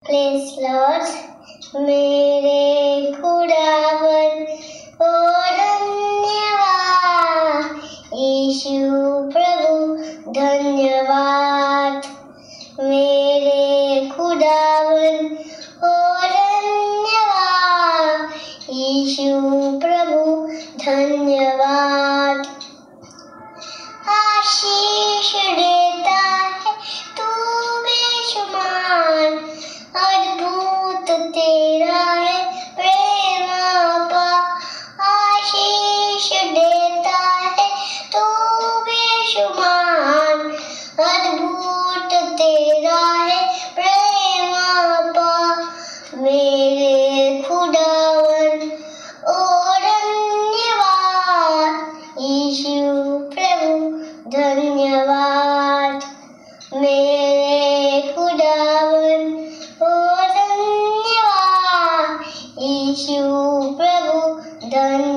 Praise Lord. मेरे खुदावन को धन्यवाद, यीशु प्रभु धन्यवाद। मेरे खुदावन को धन्यवाद, यीशु प्रभु धन्यवाद। आशीष देता है तू बेशुमार, अद्भुत तेरा है प्रेम अपार। आशीष देता है तू बेशुमार, अद्भुत तेरा है प्रेम अपार। मेरे खुदावन ओ धन्यवाद, यीशु प्रभु धन्यवाद। मेरे खुदावन ओ धन्यवाद, यीशु प्रभु धन्यवाद।